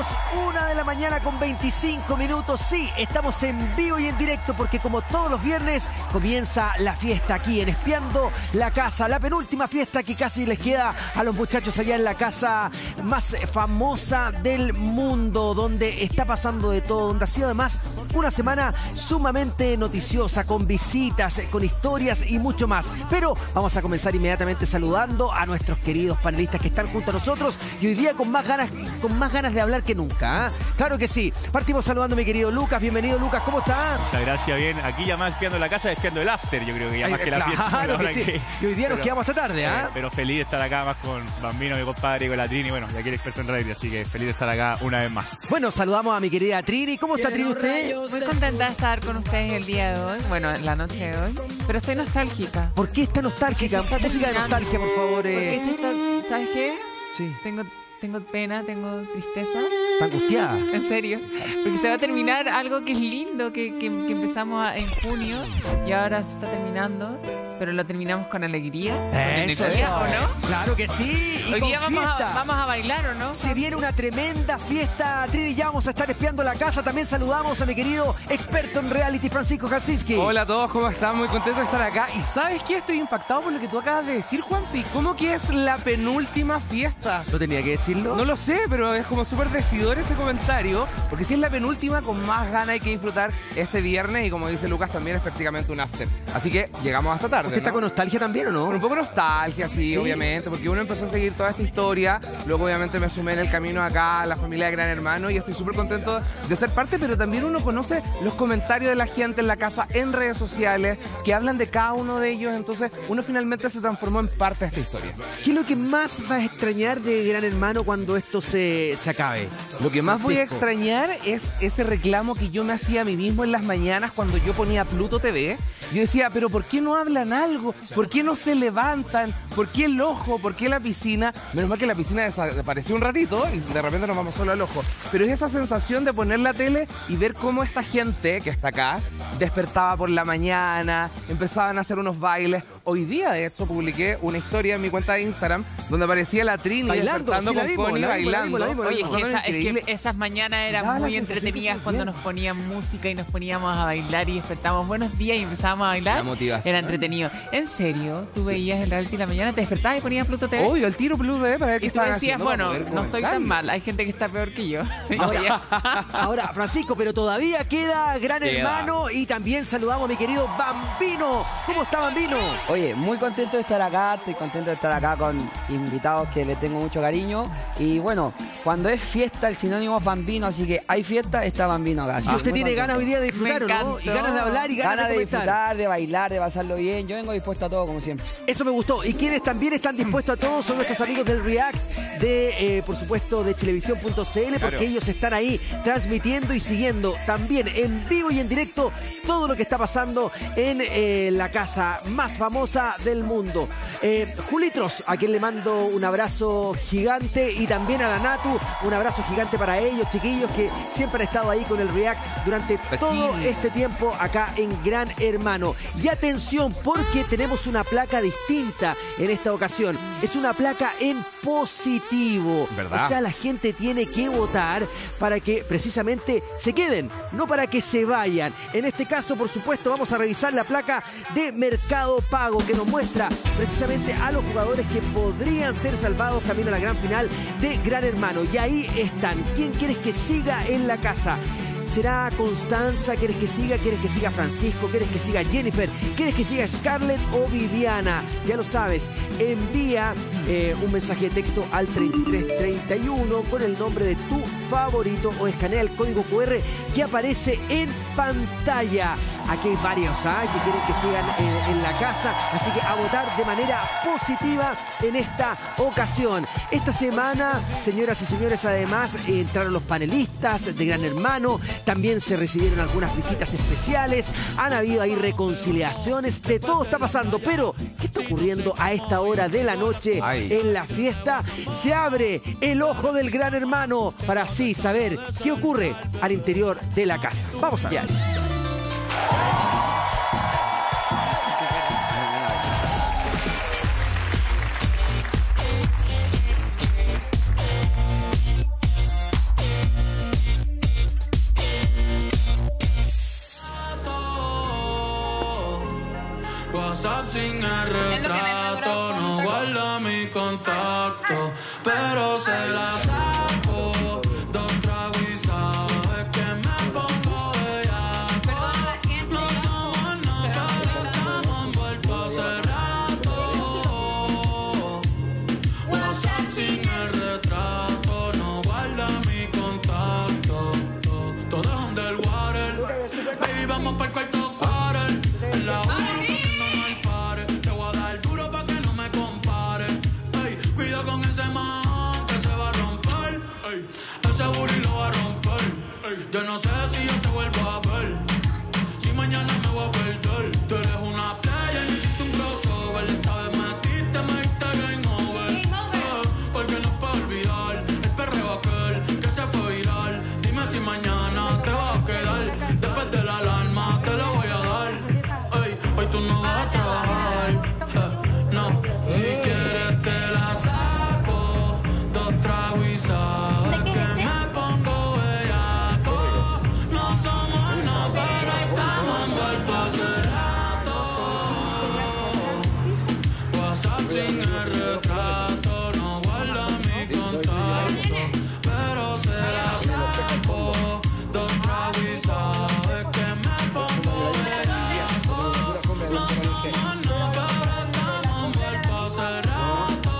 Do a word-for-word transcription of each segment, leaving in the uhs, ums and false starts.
Bienvenidos, una de la mañana con veinticinco minutos. Sí, estamos en vivo y en directo porque como todos los viernes comienza la fiesta aquí en Espiando la Casa. La penúltima fiesta que casi les queda a los muchachos allá en la casa más famosa del mundo, donde está pasando de todo, donde ha sido además una semana sumamente noticiosa, con visitas, con historias y mucho más. Pero vamos a comenzar inmediatamente saludando a nuestros queridos panelistas que están junto a nosotros y hoy día con más ganas, con más ganas de hablar que nunca, ¿eh? Claro que sí. Partimos saludando a mi querido Lucas. Bienvenido, Lucas. ¿Cómo está? Muchas gracias, bien. Aquí ya más espiando la casa, espiando el after, yo creo que ya Ay, más que claro la fiesta. Claro que sí. Que... Y hoy día pero, nos quedamos hasta tarde, ¿ah? ¿eh? Pero feliz de estar acá más con Bambino, mi compadre, y con la Trini. Bueno, y aquí el experto en radio, así que feliz de estar acá una vez más. Bueno, saludamos a mi querida Trini. ¿Cómo está, Trini, usted? Muy contenta de estar con ustedes el día de hoy, bueno, la noche de hoy, pero estoy nostálgica. ¿Por qué está nostálgica? Música de nostalgia, por favor. Eh. Porque se está, ¿sabes qué? Sí. Tengo, tengo pena, tengo tristeza. ¿Está angustiada? En serio. Porque se va a terminar algo que es lindo, que, que, que empezamos a, en junio y ahora se está terminando. Pero lo terminamos con alegría. ¿Con Eso, energía, eso. o no? Claro que sí. Y Hoy con día vamos fiesta. a, vamos a bailar, ¿o no? Se viene una tremenda fiesta, Trini. Ya vamos a estar espiando la casa. También saludamos a mi querido experto en reality, Francisco Jasinski. Hola a todos, ¿cómo están? Muy contento de estar acá. ¿Y sabes qué? Estoy impactado por lo que tú acabas de decir, Juanpi. ¿Cómo que es la penúltima fiesta? ¿No tenía que decirlo? No lo sé, pero es como súper decidor ese comentario. Porque si es la penúltima, con más ganas hay que disfrutar este viernes. Y como dice Lucas, también es prácticamente un after. Así que llegamos hasta tarde, ¿Usted está ¿no? con nostalgia también o no? Con un poco de nostalgia, sí, ¿Sí? obviamente, porque uno empezó a seguir toda esta historia, luego obviamente me sumé en el camino acá a la familia de Gran Hermano y estoy súper contento de ser parte, pero también uno conoce los comentarios de la gente en la casa, en redes sociales, que hablan de cada uno de ellos, entonces uno finalmente se transformó en parte de esta historia. ¿Qué es lo que más vas a extrañar de Gran Hermano cuando esto se, se acabe? Lo que más voy a Francisco. extrañar es ese reclamo que yo me hacía a mí mismo en las mañanas cuando yo ponía Pluto T V. Yo decía, pero ¿por qué no hablan algo? ¿Por qué no se levantan? ¿Por qué el ojo? ¿Por qué la piscina? Menos mal que la piscina desapareció un ratito y de repente nos vamos solo al ojo. Pero es esa sensación de poner la tele y ver cómo esta gente que está acá despertaba por la mañana, empezaban a hacer unos bailes. Hoy día, de hecho, publiqué una historia en mi cuenta de Instagram donde aparecía la Trini Bailando, despertando sí, la con vimos, Connie la vimos, la bailando. vimos, la vimos, la Oye, es vimos. que, esa- es Increíble. que esas mañanas eran Daba la muy sensación entretenidas que cuando bien. nos ponían música y nos poníamos a bailar y despertábamos buenos días y empezábamos a bailar. La motivación. Era entretenido. ¿En serio? ¿Tú veías el reality en la mañana, te despertabas y ponías Pluto T V? Obvio, el tiro Pluto T V para ver qué Y tú estaban decías, haciendo. bueno, para poder no estoy tan comentarlo. mal, hay gente que está peor que yo. Ahora, ahora, Francisco, pero todavía queda Gran Queda. Hermano y también saludamos a mi querido Bambino. ¿Cómo está, Bambino? Oye, muy contento de estar acá, estoy contento de estar acá con invitados que les tengo mucho cariño. Y bueno, cuando es fiesta, el sinónimo es Bambino, así que hay fiesta, está Bambino acá. Así Y que usted muy tiene ganas hoy contento. día de disfrutar, Me ¿o no? Y encantó. ganas de hablar y ganas, Ganas de de comentar. disfrutar, de bailar, de pasarlo bien. Yo vengo dispuesto a todo, como siempre. Eso me gustó. Y quienes también están dispuestos a todos son nuestros amigos del React, de, eh, por supuesto, de Chilevisión punto c l, porque Claro. ellos están ahí transmitiendo y siguiendo también en vivo y en directo todo lo que está pasando en eh, la casa más famosa del mundo. Eh, Julitros, a quien le mando un abrazo gigante, y también a la Natu, un abrazo gigante para ellos, chiquillos, que siempre han estado ahí con el React durante todo este tiempo acá en Gran Hermano. Y atención, porque tenemos una placa distinta en esta ocasión. Es una placa en positivo. ¿Verdad? O sea, la gente tiene que votar para que precisamente se queden, no para que se vayan. En este caso, por supuesto, vamos a revisar la placa de Mercado Pago, que nos muestra precisamente a los jugadores que podrían ser salvados camino a la gran final de Gran Hermano. Y ahí están. ¿Quién quieres que siga en la casa? ¿Será Constanza? ¿Quieres que siga? ¿Quieres que siga Francisco? ¿Quieres que siga Jennifer? ¿Quieres que siga Scarlett o Viviana? Ya lo sabes, envía eh, un mensaje de texto al treinta y tres treinta y uno con el nombre de tu favorito o escanea el código cu erre que aparece en pantalla. Aquí hay varios ¿ah? que quieren que sigan eh, en la casa, así que a votar de manera positiva en esta ocasión. Esta semana, señoras y señores, además eh, entraron los panelistas de Gran Hermano, también se recibieron algunas visitas especiales, han habido ahí reconciliaciones, de todo está pasando, pero ¿qué está ocurriendo a esta hora de la noche Ay. en la fiesta? Se abre el ojo del Gran Hermano para así saber qué ocurre al interior de la casa. Vamos a ver. el retrato, no guarda mi contacto, pero se la saco. Dos tragos y sabes que me pongo bellaco. No somos nada, pero estamos envueltos hace rato. WhatsApp sin el retrato, no guarda mi contacto. Todo es underwater. Baby, vamos pa'l cuarto quarter. En la uno comiendo al pare. Te voy a dar duro pa' que no me compare. Ey, cuida con ese man que se va a romper. Ey, ese booty lo va a romper. Ey, yo no sé si yo te vuelvo a ver. Si mañana me voy a perder. Tú eres una playa y hiciste un crossover. Esta vez metiste, me diste game over. Eh, porque no puedo olvidar el perreo aquel que se fue viral. Dime si mañana te vas a quedar. Después de la alarma te lo voy a dar. Ey, hoy tú no vas a trabajar. Eh, no, si quieres te la saco. Dos tragos y sabes que me pongo bellaco. No somos nada, pero estamos envueltos hace rato. WhatsApp sin el retrato, no guarda mi contacto, pero se la saco. Dos tragos y sabes que me pongo bellaco. No somos nada, pero estamos envueltos hace rato.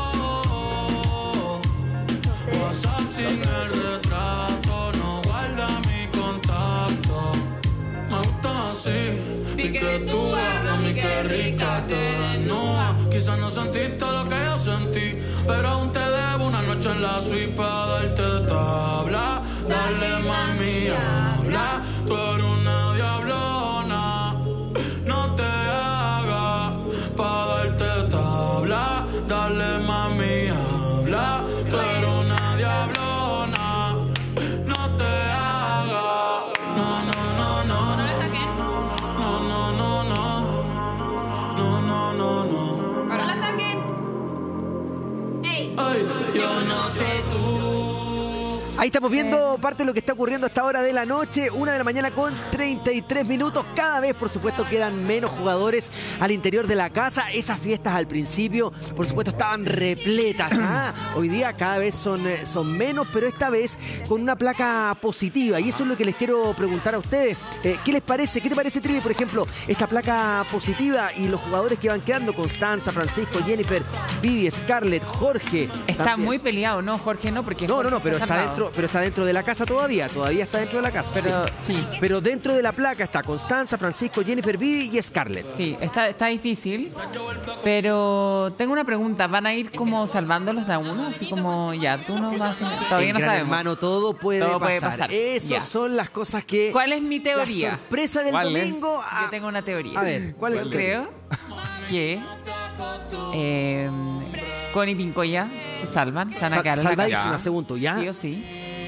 WhatsApp sin el retrato, no guarda mi contacto. Me gusta así, piquetúa, mami que rica te desnuda. Quizás no sentiste lo que yo sentí, pero aún te debo una noche en la suite para darte tabla. Dale mami, habla, tú eres una diablona. No te hagas para darte tabla. Dale mami, habla, tú eres una diablona. No te hagas, no, no, no, no. No le saquen. No, no, no, no. No, no, no, no. No la saquen. Ey. Ay, yo no sé tú. Ahí estamos viendo parte de lo que está ocurriendo a esta hora de la noche, una de la mañana con treinta y tres minutos. Cada vez, por supuesto, quedan menos jugadores al interior de la casa. Esas fiestas al principio, por supuesto, estaban repletas. ¿Ah? Hoy día cada vez son, son menos, pero esta vez con una placa positiva. Y eso es lo que les quiero preguntar a ustedes. Eh, ¿Qué les parece? ¿Qué te parece, Trini, por ejemplo, esta placa positiva y los jugadores que van quedando? Constanza, Francisco, Jennifer, Vivi, Scarlett, Jorge. Está también. muy peleado, ¿no, Jorge? No, porque No, Jorge no, no, pero está salvado. dentro, pero está dentro de la casa todavía, todavía está dentro de la casa. Pero sí. sí, Pero dentro de la placa está Constanza, Francisco, Jennifer, Vivi y Scarlett. sí, está, está difícil. Pero tengo una pregunta, ¿van a ir como salvándolos de a uno? Así como, ya, tú no vas a... Todavía En no Gran sabemos. Hermano, todo puede Todo pasar. puede pasar. Esas Ya. son las cosas que... ¿Cuál es mi teoría? La sorpresa del ¿Cuál es? domingo... Yo tengo una teoría. A ver, ¿cuál es Yo tu teoría? creo que eh, Connie y Pincoya se salvan, se van a Sal- quedar en la salvadísima, casa. según tú, ¿ya? Sí o sí.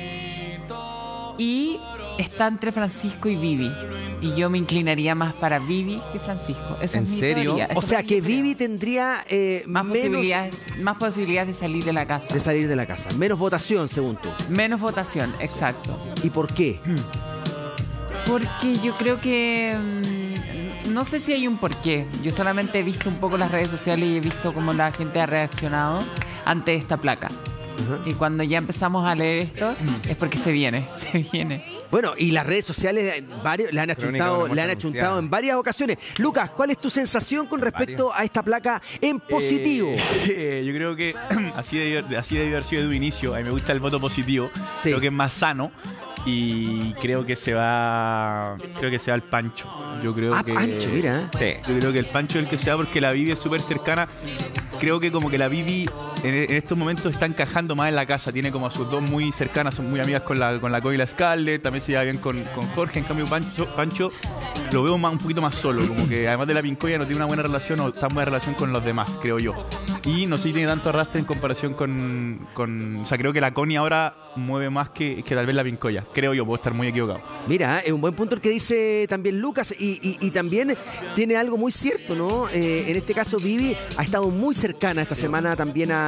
Y está entre Francisco y Vivi. Y yo me inclinaría más para Vivi que Francisco. Esa ¿En es mi serio? teoría. Eso O sea es lo que yo creo. Vivi tendría eh, más menos posibilidades, más posibilidades de salir de la casa. de salir de la casa. Menos votación, según tú. Menos votación, exacto. ¿Y por qué? Porque yo creo que... mm, no sé si hay un porqué. Yo solamente he visto un poco las redes sociales y he visto cómo la gente ha reaccionado ante esta placa. Y cuando ya empezamos a leer esto, es porque se viene, se viene. Bueno, y las redes sociales eh, varios, le han Crónica achuntado, de una le han muerte achuntado anunciada. en varias ocasiones. Lucas, ¿cuál es tu sensación con respecto a esta placa en positivo? Eh, yo creo que así de, así de haber sido de un inicio. A mí me gusta el voto positivo. Sí. Creo que es más sano. Y creo que se va. Creo que se va el Pancho. Yo creo Ah, que. Pancho, mira. Sí, yo creo que el Pancho es el que se va porque la Vivi es súper cercana. Creo que como que la Vivi en, en estos momentos está encajando más en la casa. Tiene como a sus dos muy cercanas, son muy amigas con la con la Coy y la Scarlett. También se lleva bien con, con Jorge. En cambio, Pancho, Pancho lo veo más, un poquito más solo. Como que además de la Pincoya no tiene una buena relación o tan buena relación con los demás, creo yo. Y no sé si tiene tanto arrastre en comparación con, con... O sea, creo que la Connie ahora mueve más que, que tal vez la Pincoya. Creo yo, puedo estar muy equivocado. Mira, es un buen punto el que dice también Lucas y, y- y también tiene algo muy cierto, ¿no? Eh, en este caso Vivi ha estado muy cercana esta semana también a,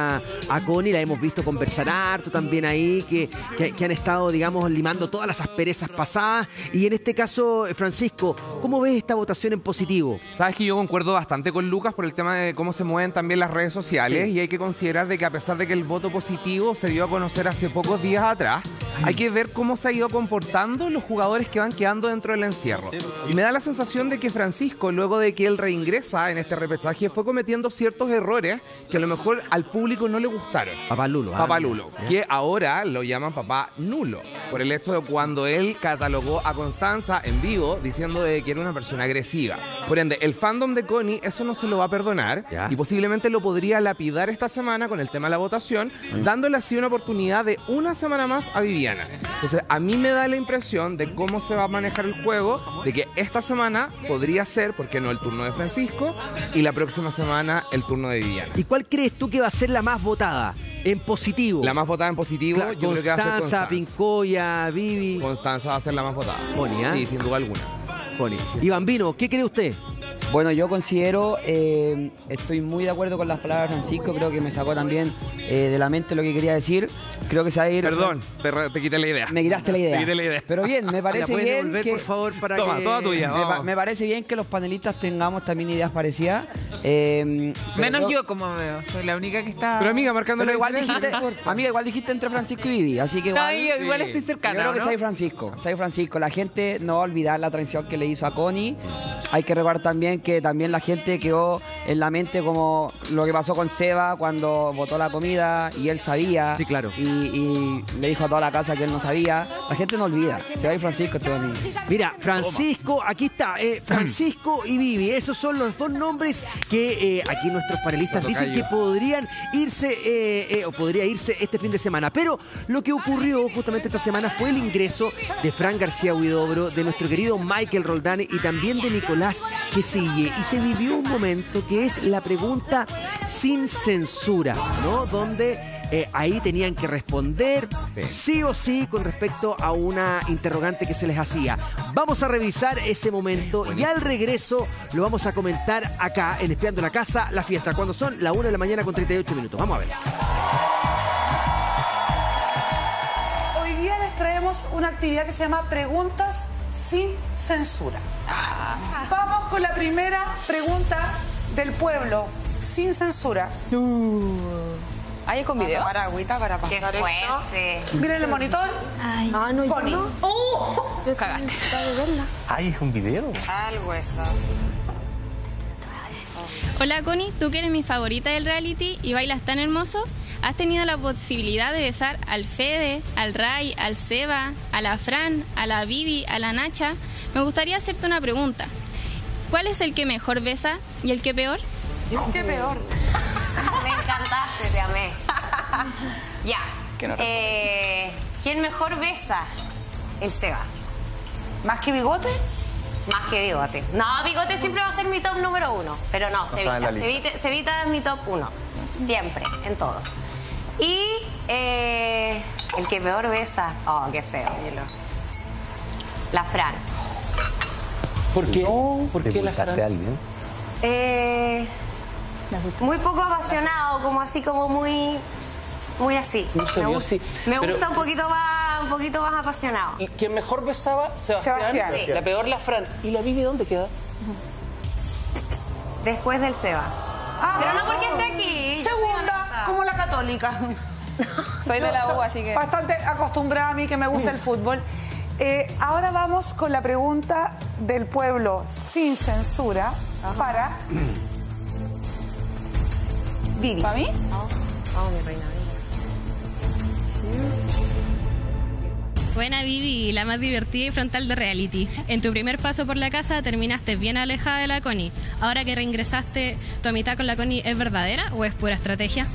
a, a Connie, la hemos visto conversar harto también ahí, que, que, que han estado, digamos, limando todas las asperezas pasadas. Y en este caso, Francisco, ¿cómo ves esta votación en positivo? Sabes que yo concuerdo bastante con Lucas por el tema de cómo se mueven también las redes sociales, Sí. y hay que considerar de que a pesar de que el voto positivo se dio a conocer hace pocos días atrás, hay que ver cómo se ha ido comportando los jugadores que van quedando dentro del encierro. Y me da la sensación de que Francisco, luego de que él reingresa en este repechaje, fue cometiendo ciertos errores que a lo mejor al público no le gustaron. Papá Lulo. ¿ah? Papá Lulo, ¿Ya? que ahora lo llaman papá nulo, por el hecho de cuando él catalogó a Constanza en vivo diciendo de que era una persona agresiva. Por ende, el fandom de Connie eso no se lo va a perdonar, Ya. y posiblemente lo podría lapidar esta semana con el tema de la votación, dándole así una oportunidad de una semana más a Viviana. Entonces, a mí me da la impresión de cómo se va a manejar el juego, de que esta semana podría ser, ¿por qué no?, el turno de Francisco, y la próxima semana el turno de Viviana. ¿Y cuál crees tú que va a ser la más votada en positivo? La más votada en positivo, Claro, yo creo que va a ser Constanza, Constanza. Pincoya, Vivi, Constanza va a ser la más votada. Connie, ¿ah? Sí, sin duda alguna. Connie. Y Bambino, ¿qué cree usted? Bueno, yo considero, eh, estoy muy de acuerdo con las palabras de Francisco, creo que me sacó también eh, de la mente lo que quería decir. Creo que se va a ir... Perdón, te, re- te quité la idea. Me quitaste la idea. Te quité la idea. Pero bien, me ¿La parece puedes bien devolver, que... por favor, para Toma, que... toda tuya. Me, pa- Vamos. me parece bien que los panelistas tengamos también ideas parecidas. eh, pero Menos creo- yo, como veo. Soy la única que está... Pero amiga, marcando Pero la igual diferencia, dijiste, no importa. amiga, igual dijiste entre Francisco y Vivi, así que igual... Ay, igual estoy Yo cercana, creo que ¿no? soy Francisco, soy Francisco. La gente no va a olvidar la traición que le hizo a Connie. Hay que recordar también que también la gente quedó en la mente como lo que pasó con Seba cuando botó la comida y él sabía. Sí, claro. Y, y le dijo a toda la casa que él no sabía. La gente no olvida. Se va a ir Francisco este domingo. Mira, Francisco, aquí está, eh, Francisco y Vivi, esos son los dos nombres que eh, aquí nuestros panelistas Lo dicen que tocayo. podrían irse, eh, eh, o podría irse este fin de semana. Pero lo que ocurrió justamente esta semana fue el ingreso de Fran García Huidobro, de nuestro querido Michael Roldán y también de Nicolás Quesille. Y se vivió un momento que es la pregunta sin censura, ¿no? Donde eh, ahí tenían que responder sí o sí con respecto a una interrogante que se les hacía. Vamos a revisar ese momento y al regreso lo vamos a comentar acá en Espiando la Casa, la fiesta, cuando son la una de la mañana con treinta y ocho minutos. Vamos a ver. Hoy día les traemos una actividad que se llama Preguntas sin censura. Vamos con la primera pregunta del pueblo, sin censura. ¿Hay con video? Para agüita para ¡Qué pasar fuerte! esto. Miren el monitor. Ay, Ah, no, yo Connie. no. ¡Uh! Cagaste. Ay, es un video. Algo eso. hola Connie, tú que eres mi favorita del reality y bailas tan hermoso, ¿has tenido la posibilidad de besar al Fede, al Ray, al Seba, a la Fran, a la Vivi, a la Nacha? Me gustaría hacerte una pregunta. ¿Cuál es el que mejor besa y el que peor? Qué peor. Me encantaste, te amé. Ya. Eh, ¿Quién mejor besa? El Seba. ¿Más que bigote? Más que Bigote. No, Bigote siempre va a ser mi top número uno. Pero no, se está en la evita. Se lista. evita, se evita mi top uno. Siempre, en todo. Y eh, el que peor besa. Oh, qué feo. La Fran. ¿Por qué? ¿Por qué la Fran? a alguien? Eh, muy poco apasionado, como así, como muy, muy así. No se me vio gusta, así, me pero- gusta un poquito más, un poquito más apasionado. Y quien mejor besaba, Sebastián. Sebastián. Sí. La peor, la Fran. ¿Y la Vivi dónde queda? Después del Seba. Ah, Pero no porque esté aquí. yo soy Segunda, honesta. como la católica. Soy de la U, así que. Bastante acostumbrada a mí que me gusta el fútbol. Eh, ahora vamos con la pregunta del pueblo sin censura para Vivi. ¿Para mí? Oh, oh, mi reina. Buena Vivi, la más divertida y frontal de reality. En tu primer paso por la casa terminaste bien alejada de la Connie. Ahora que reingresaste, ¿tu amistad con la Connie es verdadera o es pura estrategia?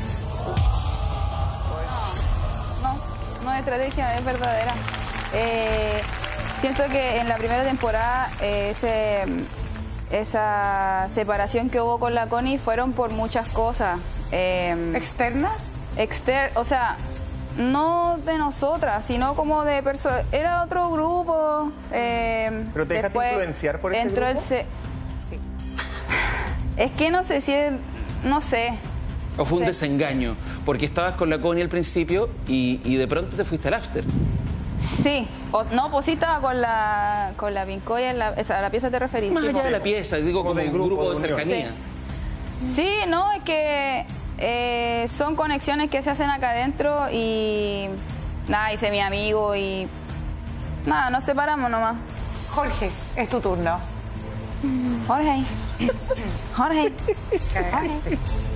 No, no es estrategia, es verdadera. Eh, siento que en la primera temporada eh, ese, esa separación que hubo con la Connie fueron por muchas cosas. Eh, ¿Externas? Exter o sea, no de nosotras, sino como de personas. Era otro grupo. Eh, ¿Pero te dejaste después influenciar por ese entró grupo? El se- Es que no sé si es. No sé. ¿O fue un Sí. desengaño? Porque estabas con la Connie al principio y, y de pronto te fuiste al after. Sí, o, no, pues sí estaba con la, con la Pincoya, en la, esa, a la pieza te referís. Más sí, allá po. de la pieza, digo, como un grupo de cercanía. Sí, no, es que eh, son conexiones que se hacen acá adentro y nada, hice mi amigo y nada, nos separamos nomás. Jorge, es tu turno. Jorge. Jorge. Jorge.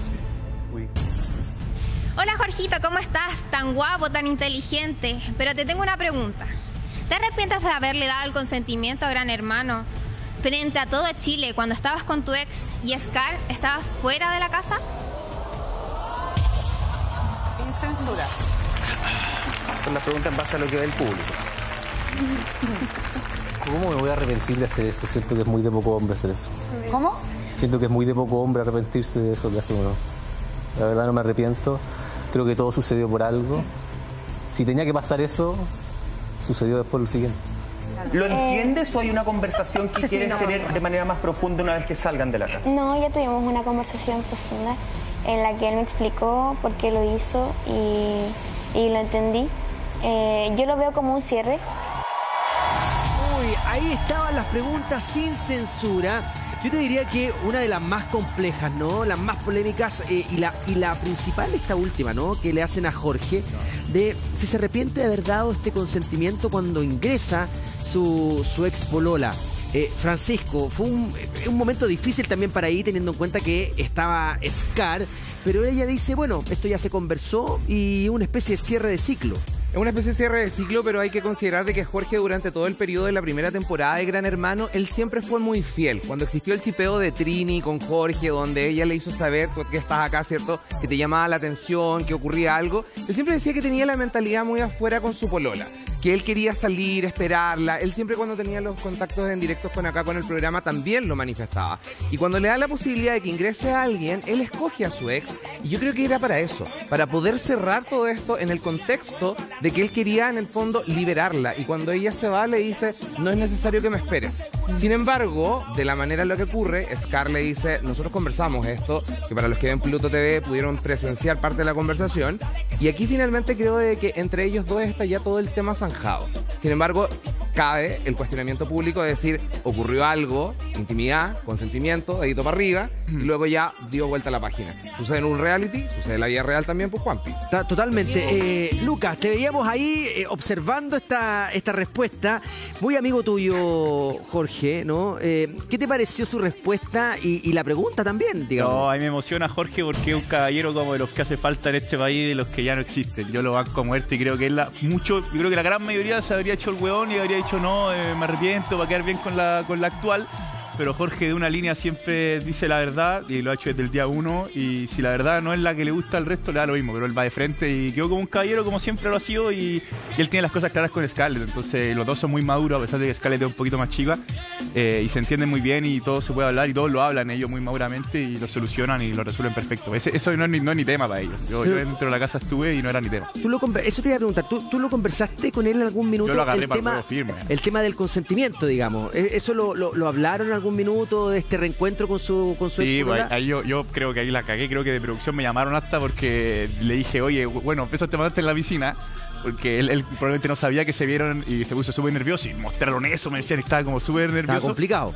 Hola Jorgito, ¿cómo estás? Tan guapo, tan inteligente. Pero te tengo una pregunta. ¿Te arrepientes de haberle dado el consentimiento a Gran Hermano frente a todo Chile cuando estabas con tu ex y Scar estaba fuera de la casa? Sin censura. Son las preguntas en base a lo que ve el público. ¿Cómo me voy a arrepentir de hacer eso? Siento que es muy de poco hombre hacer eso. ¿Cómo? Siento que es muy de poco hombre arrepentirse de eso que hace uno. La verdad no me arrepiento. Creo que todo sucedió por algo. Si tenía que pasar eso, sucedió después lo siguiente. ¿Lo entiendes o hay una conversación que quieres no. tener de manera más profunda una vez que salgan de la casa? No, ya tuvimos una conversación profunda en la que él me explicó por qué lo hizo y, y lo entendí. Eh, yo lo veo como un cierre. Uy, ahí estaban las preguntas sin censura. Yo te diría que una de las más complejas, ¿no? Las más polémicas eh, y, la, y la principal, esta última, ¿no? Que le hacen a Jorge, de si se arrepiente de haber dado este consentimiento cuando ingresa su, su ex polola. Eh, Francisco, fue un, un momento difícil también para ahí, teniendo en cuenta que estaba Scar, pero ella dice, bueno, esto ya se conversó y una especie de cierre de ciclo. Es una especie de cierre de ciclo, pero hay que considerar de que Jorge durante todo el periodo de la primera temporada de Gran Hermano, él siempre fue muy fiel. Cuando existió el chipeo de Trini con Jorge, donde ella le hizo saber que estás acá, ¿cierto? Que te llamaba la atención, que ocurría algo. Él siempre decía que tenía la mentalidad muy afuera con su polola, que él quería salir, esperarla. Él siempre cuando tenía los contactos en directos con acá con el programa también lo manifestaba. Y cuando le da la posibilidad de que ingrese a alguien, él escoge a su ex. Y yo creo que era para eso, para poder cerrar todo esto en el contexto de que él quería en el fondo liberarla. Y cuando ella se va le dice, no es necesario que me esperes. Sin embargo, de la manera en la que ocurre, Scar le dice, nosotros conversamos esto, que para los que ven Pluto T V pudieron presenciar parte de la conversación. Y aquí finalmente creo de que entre ellos dos está ya todo el tema zanjado. Sin embargo, cabe el cuestionamiento público de decir, ocurrió algo, intimidad, consentimiento, dedito para arriba, y luego ya dio vuelta a la página. Sucede en un reality, sucede en la vida real también, pues Juanpi. Totalmente. Eh, Lucas, te veíamos ahí eh, observando esta, esta respuesta. Muy amigo tuyo, Jorge, ¿no? Eh, ¿Qué te pareció su respuesta y, y la pregunta también, digamos? No, a mí me emociona Jorge porque es un caballero como de los que hace falta en este país, de los que ya no existen. Yo lo banco a muerte y creo que es la, mucho, yo creo que la gran mayoría se habría hecho el hueón y habría dicho no, eh, me arrepiento, va a quedar bien con la, con la actual. Pero Jorge de una línea siempre dice la verdad y lo ha hecho desde el día uno, y si la verdad no es la que le gusta al resto le da lo mismo, pero él va de frente y quedó como un caballero como siempre lo ha sido, y, y él tiene las cosas claras con Scarlett, entonces los dos son muy maduros a pesar de que Scarlett es un poquito más chica, eh, y se entienden muy bien y todo se puede hablar y todos lo hablan ellos muy maduramente y lo solucionan y lo resuelven perfecto. Ese, eso no es, ni, no es ni tema para ellos. Yo, yo dentro de la casa estuve y no era ni tema. ¿Tú lo, eso te iba a preguntar, ¿tú, tú lo conversaste con él en algún minuto? Yo lo agarré el para tema, el juego firme. El tema del consentimiento, digamos. ¿Eso lo, lo, lo hablaron en algún minuto de este reencuentro con su, con su Sí, ex pues, ahí yo, yo creo que ahí la cagué, creo que de producción me llamaron hasta porque le dije, oye, bueno, eso te mandaste en la piscina, porque él, él probablemente no sabía que se vieron y se puso súper nervioso y mostraron eso, me decían que estaba como súper nervioso. Estaba complicado.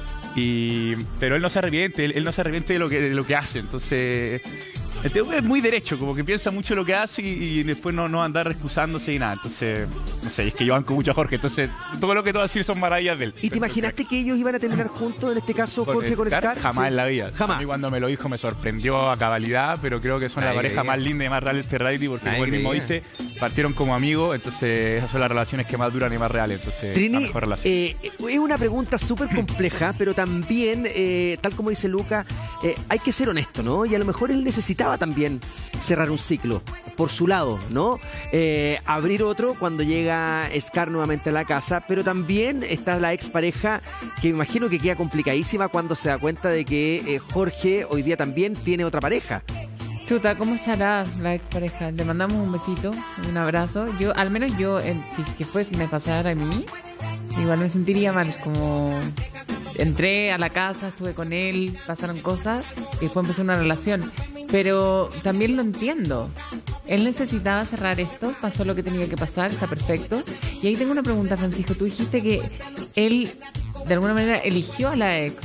Y, pero él no se arrepiente, él, él no se arrepiente de lo que, de lo que hace, entonces... Este es muy derecho, como que piensa mucho lo que hace y, y después no, no andar excusándose y nada. Entonces, no sé, es que yo banco mucho a Jorge, entonces todo lo que te voy a decir son maravillas de él. ¿Y te imaginaste que ellos iban a terminar juntos, en este caso Jorge con Scar? Scar? Jamás sí. En la vida. Jamás. A mí cuando me lo dijo me sorprendió a cabalidad, pero creo que son Nadie la pareja creía. más linda y más real del Ferrari, porque como él mismo dice, partieron como amigos, entonces esas son las relaciones que más duran y más reales. Entonces, Trini, la mejor relación. Eh, es una pregunta súper compleja, pero también, eh, tal como dice Luca, eh, hay que ser honesto, ¿no? Y a lo mejor él necesitaba también cerrar un ciclo por su lado, ¿no? Eh, abrir otro cuando llega Scar nuevamente a la casa, pero también está la expareja que me imagino que queda complicadísima cuando se da cuenta de que eh, Jorge hoy día también tiene otra pareja. Chuta, ¿cómo estará la expareja? Le mandamos un besito, un abrazo. Yo, al menos yo, en, si que pues me pasara a mí, igual me sentiría mal, como entré a la casa, estuve con él, pasaron cosas y después empezó una relación. pero también lo entiendo. Él necesitaba cerrar esto, pasó lo que tenía que pasar, está perfecto. Y ahí tengo una pregunta, Francisco. Tú dijiste que él, de alguna manera, eligió a la ex.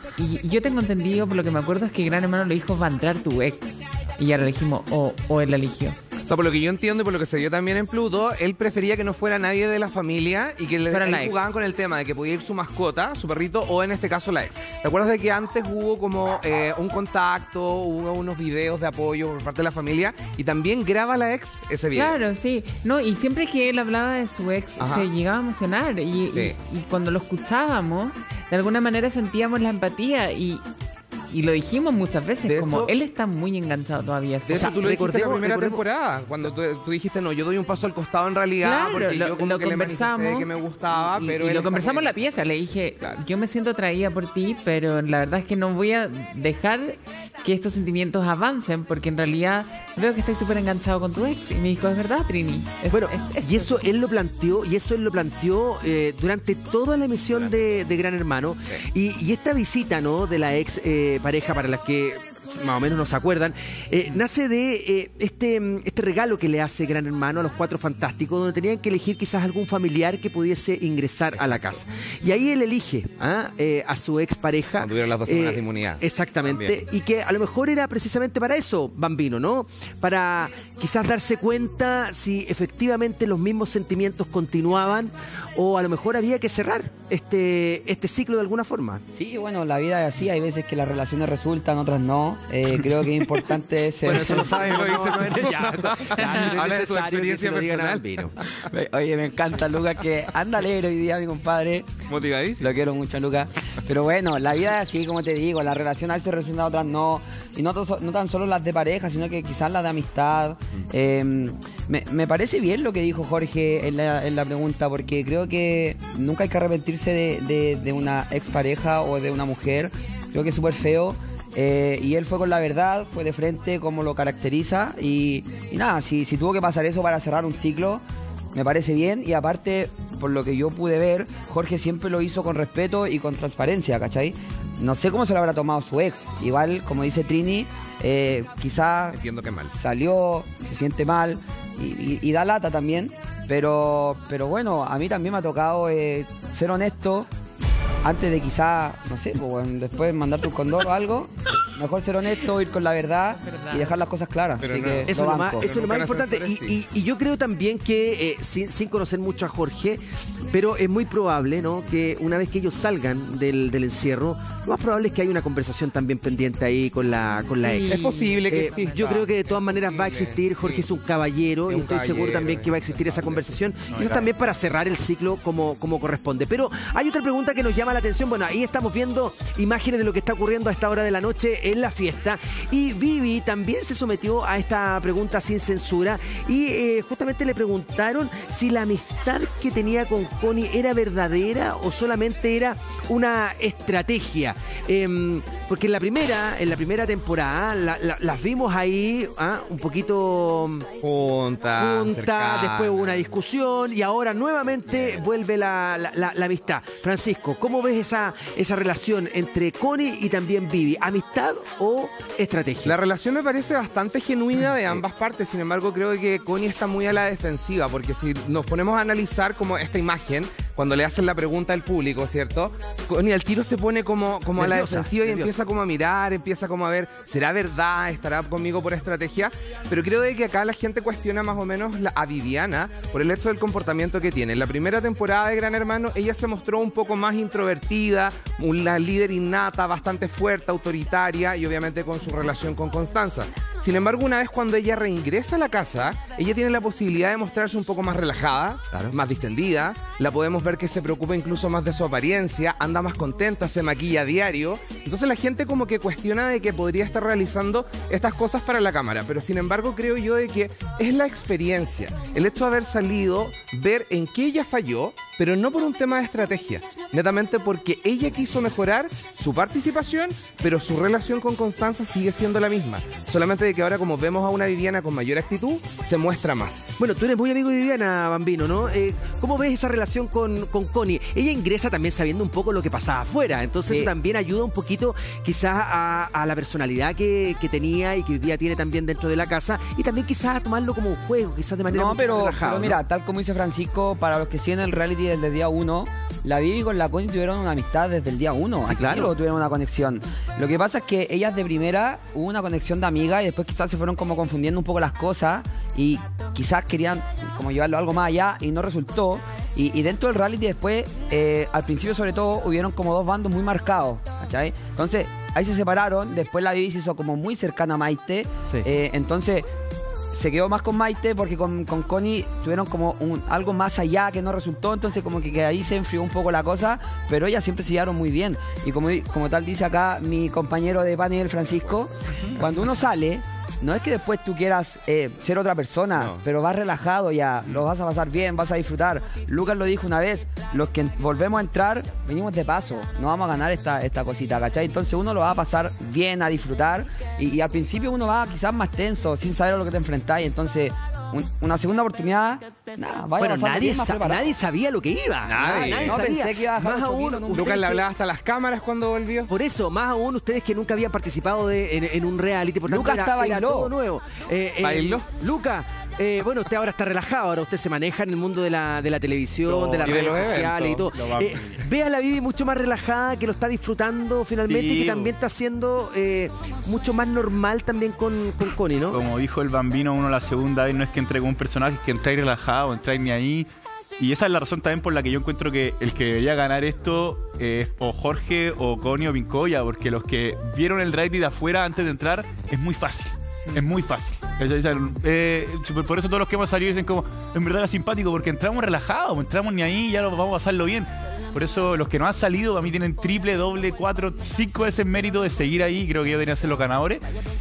Y yo tengo entendido, por lo que me acuerdo, es que Gran Hermano le dijo, va a entrar tu ex. Y ya lo elegimos, o, o él la eligió. O sea, por lo que yo entiendo y por lo que se dio también en Pluto, él prefería que no fuera nadie de la familia y que le Fuera la él ex. jugaban con el tema de que podía ir su mascota, su perrito, o en este caso la ex. ¿Te acuerdas de que antes hubo como eh, un contacto, hubo unos videos de apoyo por parte de la familia y también graba la ex ese video? Claro, sí. No, y siempre que él hablaba de su ex, Ajá. se llegaba a emocionar. Y, Sí. y, y cuando lo escuchábamos, de alguna manera sentíamos la empatía y... Y lo dijimos muchas veces, De como hecho- él está muy enganchado todavía. De eso tú lo dijiste en la primera recordemos- temporada, cuando tú, tú dijiste, no, yo doy un paso al costado en realidad, Claro, porque lo, yo como lo que le manifesté conversamos que me gustaba, y, pero y él lo está conversamos en muy- la pieza. Le dije, yo me siento atraída por ti, pero la verdad es que no voy a dejar que estos sentimientos avancen, porque en realidad veo que estoy súper enganchado con tu ex. Y me dijo, es verdad, Trini. Es- Bueno, es- es- y eso él lo planteó, y eso él lo planteó eh, durante toda la emisión de, de Gran Hermano. Y, y esta visita, ¿no?, de la ex eh, pareja, para las que más o menos no se acuerdan, eh, nace de eh, este, mm, este regalo que le hace Gran Hermano a los Cuatro Fantásticos, donde tenían que elegir quizás algún familiar que pudiese ingresar a la casa. Y ahí él elige ¿ah? eh, a su ex pareja. Cuando tuvieron las dos semanas de inmunidad. Exactamente. También. Y que a lo mejor era precisamente para eso, Bambino, ¿no? Para quizás darse cuenta si efectivamente los mismos sentimientos continuaban o a lo mejor había que cerrar este, este ciclo de alguna forma. Sí, bueno, la vida es así, hay veces que las relaciones resultan, otras no. Eh, creo que es importante ser... Bueno, eso lo saben, lo dice, no es- ya, ya, si no es Habla de tu necesario que experiencia se lo digan a personal. Bambino. Oye, me encanta Lucas, que anda alegre hoy día, mi compadre. Motivadísimo. Lo quiero mucho, Lucas. Pero bueno, la vida es así, como te digo, las relaciones a veces resultan, otras no. Y no, to- no tan solo las de pareja, sino que quizás las de amistad. Eh, me, me parece bien lo que dijo Jorge en la, en la pregunta, porque creo que nunca hay que arrepentirse de, de, de una expareja o de una mujer. Creo que es súper feo. Eh, y él fue con la verdad, fue de frente como lo caracteriza. Y, y nada, si, si tuvo que pasar eso para cerrar un ciclo, me parece bien. Y aparte, por lo que yo pude ver, Jorge siempre lo hizo con respeto y con transparencia, ¿cachai? No sé cómo se lo habrá tomado su ex. Igual, como dice Trini, eh, quizás Entiendo que mal. salió, se siente mal y, y- y da lata también. Pero, pero bueno, a mí también me ha tocado eh, ser honesto. Antes de quizás, no sé, pues, bueno, después mandarte un condón o algo, mejor ser honesto, ir con la verdad y dejar las cosas claras. Pero Así no. que Eso es lo más, banco. eso es lo más importante. Y, y- y yo creo también que, eh, sin, sin conocer mucho a Jorge, pero es muy probable, ¿no?, que una vez que ellos salgan del, del encierro, lo más probable es que haya una conversación también pendiente ahí con la, con la ex. Es posible que Eh, exista. Yo creo que de todas maneras va a posible, existir. Jorge es un caballero Es y un estoy seguro caballero, también que va a existir esa conversación. Quizás claro. también para cerrar el ciclo como, como corresponde. Pero hay otra pregunta que nos llama la atención. Bueno, ahí estamos viendo imágenes de lo que está ocurriendo a esta hora de la noche en la fiesta. Y Vivi también se sometió a esta pregunta sin censura. Y eh, justamente le preguntaron si la amistad que tenía con Connie era verdadera o solamente era una estrategia. Em, porque en la primera, en la primera temporada la- la- las vimos ahí ah, un poquito Junta, juntas, cercana. después hubo una discusión y ahora nuevamente vuelve la, la- la- la amistad. Francisco, ¿cómo ves esa, esa relación entre Connie y también Vivi? ¿Amistad o estrategia? La relación me parece bastante genuina de ambas partes, sin embargo creo que Connie está muy a la defensiva, porque si nos ponemos a analizar como esta imagen, cuando le hacen la pregunta al público, ¿cierto? Connie al tiro se pone como, como a la Nerviosa, defensiva y nerviosa. empieza como a mirar, empieza como a ver, ¿será verdad? ¿Estará conmigo por estrategia? Pero creo de que acá la gente cuestiona más o menos la- a Viviana por el hecho del comportamiento que tiene. En la primera temporada de Gran Hermano ella se mostró un poco más introvertida, una líder innata, bastante fuerte, autoritaria y obviamente con su relación con Constanza. Sin embargo, una vez cuando ella reingresa a la casa, ella tiene la posibilidad de mostrarse un poco más relajada, más distendida. La podemos ver que se preocupa incluso más de su apariencia, anda más contenta, se maquilla a diario. Entonces la gente como que cuestiona de que podría estar realizando estas cosas para la cámara. Pero sin embargo creo yo de que es la experiencia, el hecho de haber salido, ver en qué ella falló, pero no por un tema de estrategia, netamente porque ella quiso mejorar su participación, pero su relación con Constanza sigue siendo la misma. Solamente de que ahora, como vemos a una Viviana con mayor actitud, se muestra más. Bueno, tú eres muy amigo de Viviana, Bambino, ¿no? Eh, ¿Cómo ves esa relación con, con Connie? Ella ingresa también sabiendo un poco lo que pasaba afuera, entonces Sí. eso también ayuda un poquito quizás a, a la personalidad que, que tenía y que hoy día tiene también dentro de la casa, y también quizás a tomarlo como un juego, quizás de manera No, mucho pero, más relajada, pero ¿no? mira, tal como dice Francisco, para los que siguen el reality desde el día uno, la Vivi con la Connie tuvieron una amistad desde el día uno. Sí, Aquí claro. tuvieron una conexión. Lo que pasa es que ellas de primera hubo una conexión de amiga y después quizás se fueron como confundiendo un poco las cosas y quizás querían como llevarlo algo más allá y no resultó. Y, y dentro del reality después, eh, al principio sobre todo, hubieron como dos bandos muy marcados, ¿cachai? Entonces, ahí se separaron, después la Vivi se hizo como muy cercana a Maite, Sí. eh, entonces se quedó más con Maite porque con, con Connie tuvieron como un, algo más allá que no resultó, entonces como que, que ahí se enfrió un poco la cosa, pero ellas siempre se llevaron muy bien. Y como, como tal dice acá mi compañero de panel, Francisco, cuando uno sale, no es que después tú quieras eh, ser otra persona, No. pero vas relajado ya, lo vas a pasar bien, vas a disfrutar. Lucas lo dijo una vez, los que volvemos a entrar, venimos de paso, no vamos a ganar esta, esta cosita, ¿cachai? Entonces uno lo va a pasar bien, a disfrutar, y, y al principio uno va quizás más tenso, sin saber a lo que te enfrentáis, entonces un- una segunda oportunidad, nada, vaya Bueno, a pasar nadie, bien, más sa- preparado. nadie sabía lo que iba. Nadie. Nadie No, sabía. pensé que iba a bajar Más ocho aún, kilos, nunca. ustedes Lucas le que- hablaba hasta las cámaras cuando volvió. Por eso, más aún ustedes que nunca habían participado de, en, en un reality, por tanto Lucas era, hasta era bailó. todo nuevo. Eh, eh, ¿Bailó? Lucas, eh, bueno, usted ahora está relajado, ahora usted se maneja en el mundo de la, de la televisión, No, de las y de redes los sociales eventos. y todo. Lo va- Eh, ve a la Vivi mucho más relajada, que lo está disfrutando finalmente Sí, y que bo. también está haciendo eh, mucho más normal también con, con Connie, ¿no? Como dijo el Bambino, uno la segunda vez no es que entre con un personaje, es que entráis relajado, entráis ni ahí. Y esa es la razón también por la que yo encuentro que el que debería ganar esto es o Jorge o Connie o Vincoya, porque los que vieron el reality de afuera antes de entrar es muy fácil. Es muy fácil. Es- es- eh, por eso todos los que hemos salido dicen como, en verdad era simpático, porque entramos relajados, entramos ni ahí, ya lo vamos a pasarlo bien. Por eso los que no han salido a mí tienen triple, doble, cuatro, cinco veces mérito de seguir ahí. Creo que ellos deberían ser los ganadores.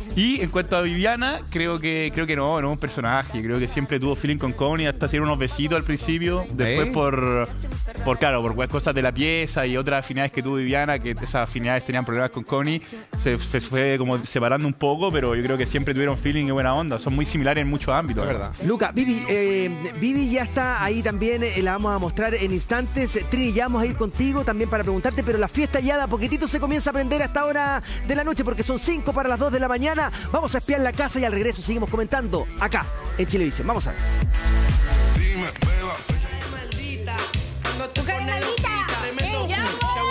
Y en cuanto a Viviana, creo que creo que no, no es un personaje. Creo que siempre tuvo feeling con Connie, hasta hacer unos besitos al principio. Después ¿Eh? por, por, claro, por cosas de la pieza y otras afinidades que tuvo Viviana, que esas afinidades tenían problemas con Connie. Se, se fue como separando un poco, pero yo creo que siempre tuvieron feeling y buena onda. Son muy similares en muchos ámbitos. Es verdad. Luca, Vivi, eh, Vivi ya está ahí también, eh, la vamos a mostrar en instantes. Eh, Trini, ya vamos a ir contigo también para preguntarte, pero la fiesta ya de a poquitito se comienza a prender a esta hora de la noche porque son cinco para las dos de la mañana. Vamos a espiar la casa y al regreso seguimos comentando acá en Chilevisión. Vamos a ver. Tu cara maldita. ¡Ey, ya,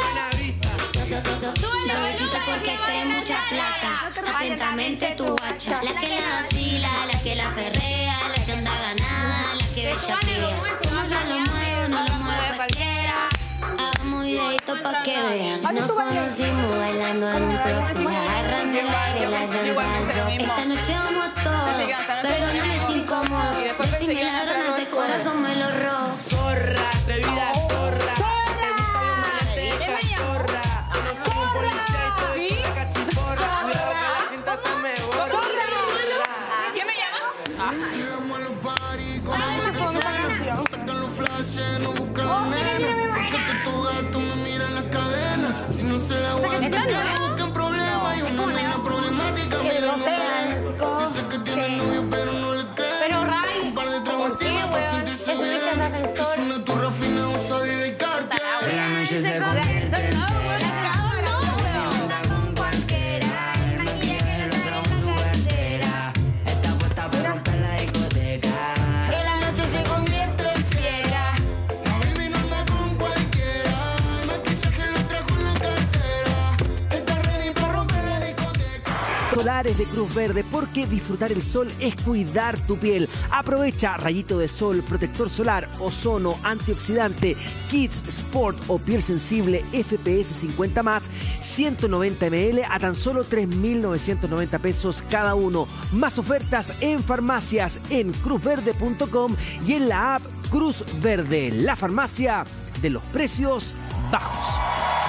Nuevecita porque trae mucha plata. Atentamente tu guacha. La que la vacila, la que la perrea, la que anda ganada, la que bellaquea. Como yo lo muevo, no lo mueve cualquiera. Hagamos videito pa' que vean. Nos conocimos bailando en un truck. Me agarran del aire la llanta. Esta noche vamos todos. Perdóname si incómodo. Decime la broma, ese corazón me lo robo. Zorra, atrevida, zorra. Te gusta lo maleteca, zorra. Yo no soy un policía y te doy con la cachiporra. Cuidado que la cinta se me borra. ¿Quién me llama? Llegamos a los party con la montesena. Sacan los flashes, no buscan la nena. Porque tu gato me mira en las cadenas. Si no se le aguanta, que le busquen problemas. Y una nena problemática, mira no ve. Dice que tiene novio, pero no le cree. Pero, Ray, Un par de tragos ¿por qué, encima pa' weón? sentirse Eso bien. dice el ascensor. Es una turra fina, usa vida y carta. La noche se convierte en anda con cualquiera. El maquillaje lo trajo en su cartera. Está puesta para romper la discoteca. Que la noche se convierte en fiera. La baby no anda con cualquiera. El maquillaje lo trajo en la cartera. Está ready para romper la discoteca. Solares de Cruz Verde, porque disfrutar el sol es cuidar tu piel. Aprovecha rayito de sol, protector solar, ozono, antioxidante, Kids Sport o piel sensible F P S cincuenta más, ciento noventa mililitros a tan solo tres mil novecientos noventa pesos cada uno. Más ofertas en farmacias en cruz verde punto com y en la app Cruz Verde, la farmacia de los precios bajos.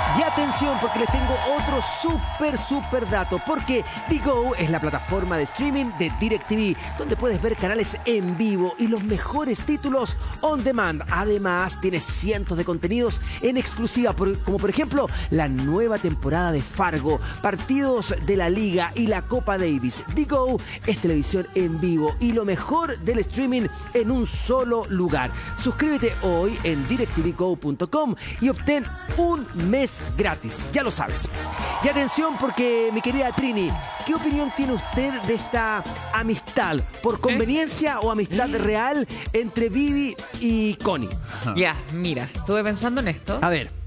Y atención, porque les tengo otro súper, súper dato. Porque Digo es la plataforma de streaming de DirecTV, donde puedes ver canales en vivo y los mejores títulos on demand. Además, tienes cientos de contenidos en exclusiva, como por ejemplo la nueva temporada de Fargo, partidos de la Liga y la Copa Davis. Digo es televisión en vivo y lo mejor del streaming en un solo lugar. Suscríbete hoy en directv go punto com y obtén un mes gratis, ya lo sabes. Y atención, porque mi querida Trini, ¿qué opinión tiene usted de esta amistad? ¿Por conveniencia ¿Eh? o amistad real entre Vivi y Connie? Ya, mira, estuve pensando en esto. A ver.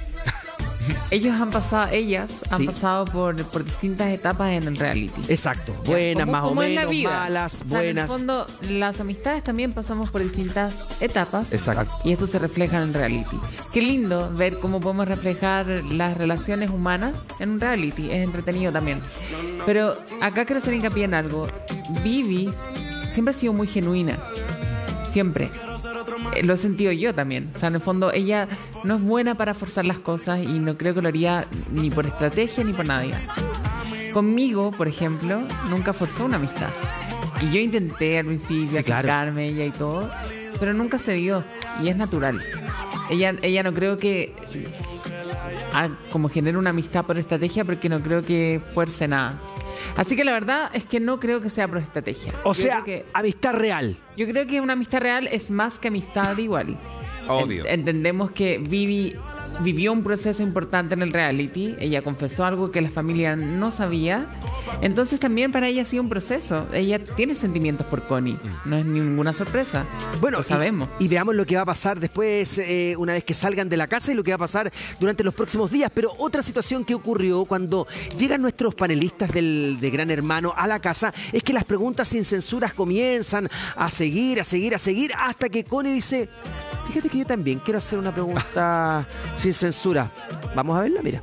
Ellos han pasado, ellas han Sí. pasado por, por distintas etapas en el reality. Exacto. Ya, Buenas, como- más o como en la menos, vida. malas, O sea, buenas. En el fondo, las amistades también pasamos por distintas etapas. Exacto. Y esto se refleja en el reality. Qué lindo ver cómo podemos reflejar las relaciones humanas en un reality. Es entretenido también. Pero acá quiero hacer hincapié en algo. Vivi siempre ha sido muy genuina. Siempre. Eh, Lo he sentido yo también. O sea, en el fondo, ella no es buena para forzar las cosas y no creo que lo haría ni por estrategia ni por nadie. Conmigo, por ejemplo, nunca forzó una amistad. Y yo intenté al principio Sí, claro. acercarme a ella y todo, pero nunca se dio. Y es natural. Ella, ella no creo que ah, como genere una amistad por estrategia, porque no creo que fuerce nada. Así que la verdad es que no creo que sea por estrategia. O Yo sea, creo que- amistad real. yo creo que una amistad real es más que amistad igual. Obvio. En- entendemos que Vivi vivió un proceso importante en el reality. Ella confesó algo que la familia no sabía. Entonces también para ella ha sido un proceso. Ella tiene sentimientos por Connie. No es ninguna sorpresa. Bueno, Lo sabemos. Y, y veamos lo que va a pasar después, eh, una vez que salgan de la casa, y lo que va a pasar durante los próximos días. Pero otra situación que ocurrió cuando llegan nuestros panelistas del, de Gran Hermano a la casa es que las preguntas sin censuras comienzan a seguir, a seguir, a seguir, hasta que Connie dice: fíjate que yo también quiero hacer una pregunta sin censura. Vamos a verla, mira.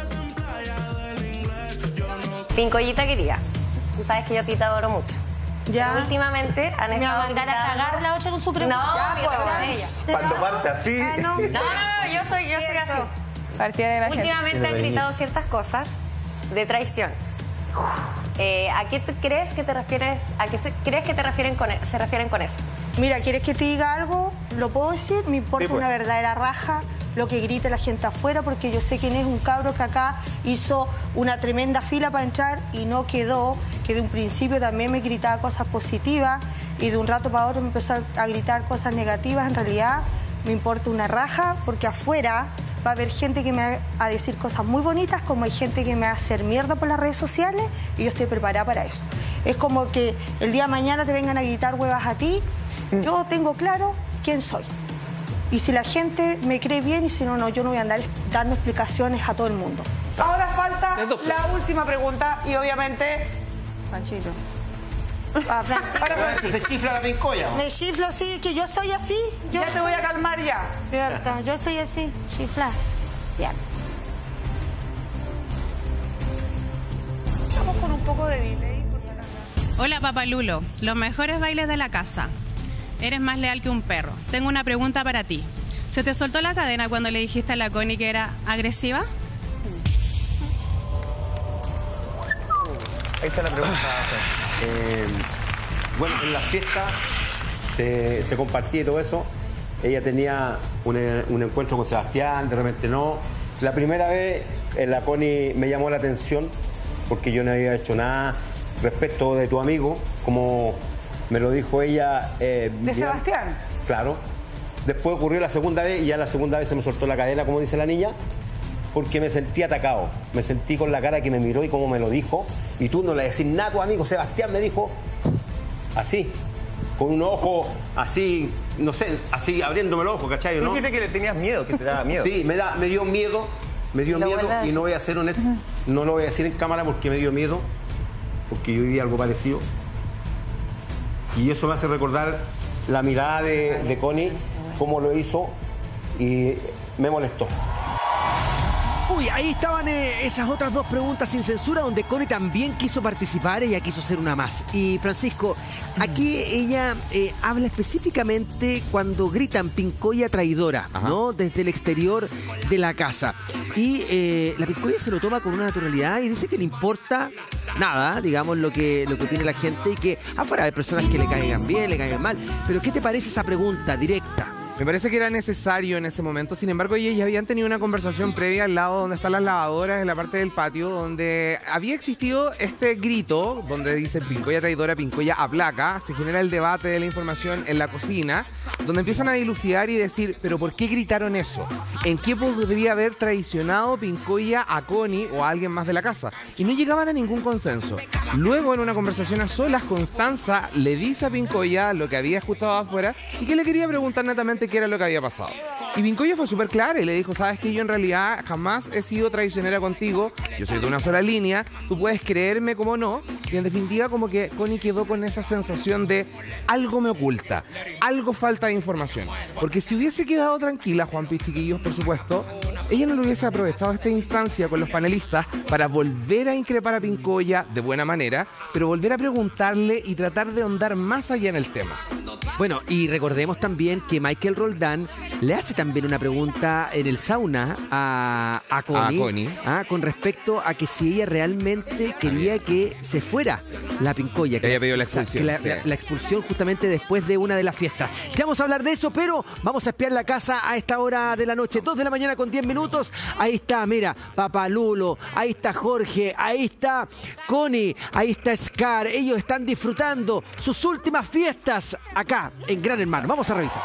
Pincollita querida, tú sabes que yo a ti te adoro mucho. Ya. Últimamente han Me va estado a mandar a gritando- cagar la otra con su pregunta. No, Ya, mi pues, pregunta ya. es ella. Cuando parte así. Ah, no. No, no, no, yo soy, yo soy así. Partida de la gente. Últimamente han gritado ciertas cosas de traición. Eh, ¿A qué te crees que te refieres? ¿A qué se- crees que te refieren con, e- se refieren con eso? Mira, ¿quieres que te diga algo? ¿Lo puedo decir? Me importa Sí, pues. una verdadera raja lo que grite la gente afuera, porque yo sé quién es un cabro que acá hizo una tremenda fila para entrar y no quedó, que de un principio también me gritaba cosas positivas y de un rato para otro me empezó a gritar cosas negativas. En realidad me importa una raja, porque afuera va a haber gente que me va a decir cosas muy bonitas, como hay gente que me va a hacer mierda por las redes sociales, y yo estoy preparada para eso. Es como que el día de mañana te vengan a gritar huevas a ti. Yo tengo claro quién soy. Y si la gente me cree bien, y si no, no, yo no voy a andar dando explicaciones a todo el mundo. Ahora falta la última pregunta y obviamente... Panchito. Ah, Fran, ahora, Fran, Se chifla la pincoya. me chiflo, sí, que yo soy así. Yo Ya te soy- voy a calmar ya. Cierto, yo soy así, chiflar. Cierto. Estamos con un poco de delay. Hola Papalulo, los mejores bailes de la casa. Eres más leal que un perro. Tengo una pregunta para ti. ¿Se te soltó la cadena cuando le dijiste a la Connie que era agresiva? Ahí está la pregunta. Eh, bueno, en la fiesta se, se compartía y todo eso. Ella tenía un, un encuentro con Sebastián, de repente no. La primera vez eh, la Connie me llamó la atención porque yo no había hecho nada respecto de tu amigo, como me lo dijo ella. eh, ¿De bien- Sebastián? Claro. Después ocurrió la segunda vez y ya la segunda vez se me soltó la cadena, como dice la niña, porque me sentí atacado. Me sentí con la cara que me miró y cómo me lo dijo. Y tú no le decís nada a tu amigo Sebastián, me dijo así, con un ojo así, no sé, así abriéndome el ojo, ¿cachai? Tú ¿No? dijiste que le tenías miedo, que te daba miedo. Sí, me, da, me dio miedo, me dio Lo miedo vuelve a y decir. no voy a ser honesto, no lo voy a decir en cámara porque me dio miedo, porque yo viví algo parecido. Y eso me hace recordar la mirada de, de Connie, cómo lo hizo y me molestó. Uy, ahí estaban eh, esas otras dos preguntas sin censura donde Connie también quiso participar, ella quiso ser una más. Y Francisco, aquí ella eh, habla específicamente cuando gritan Pincoya traidora, Ajá. ¿no? Desde el exterior de la casa. Y eh, la Pincoya se lo toma con una naturalidad y dice que le importa nada, digamos, lo que, lo que opine la gente y que afuera hay personas que le caigan bien, le caigan mal. Pero ¿qué te parece esa pregunta directa? Me parece que era necesario en ese momento. Sin embargo, ellos ya habían tenido una conversación previa al lado donde están las lavadoras, en la parte del patio, donde había existido este grito, donde dice Pincoya traidora, Pincoya a placa. Se genera el debate de la información en la cocina, donde empiezan a dilucidar y decir, ¿pero por qué gritaron eso? ¿En qué podría haber traicionado Pincoya a Connie o a alguien más de la casa? Y no llegaban a ningún consenso. Luego, en una conversación a solas, Constanza le dice a Pincoya lo que había escuchado afuera y que le quería preguntar netamente qué era lo que había pasado. Y Pincoya fue súper clara y le dijo, sabes que yo en realidad jamás he sido traicionera contigo, yo soy de una sola línea, tú puedes creerme como no, y en definitiva como que Connie quedó con esa sensación de algo me oculta, algo falta de información. Porque si hubiese quedado tranquila, Juan Pichiquillos, por supuesto, ella no lo hubiese aprovechado esta instancia con los panelistas para volver a increpar a Pincoya de buena manera, pero volver a preguntarle y tratar de ahondar más allá en el tema. Bueno, y recordemos también que Michael Roldán le hace también una pregunta en el sauna a, a Connie, a Connie. Ah, con respecto a que si ella realmente quería que se fuera la Pincoya. Que ella pidió la expulsión. O sea, que la, sí. la, la expulsión justamente después de una de las fiestas. Ya vamos a hablar de eso, pero vamos a espiar la casa a esta hora de la noche. dos de la mañana con diez minutos. Ahí está, mira, Papalulo, ahí está Jorge, ahí está Connie, ahí está Scar. Ellos están disfrutando sus últimas fiestas acá en Gran Hermano. Vamos a revisar.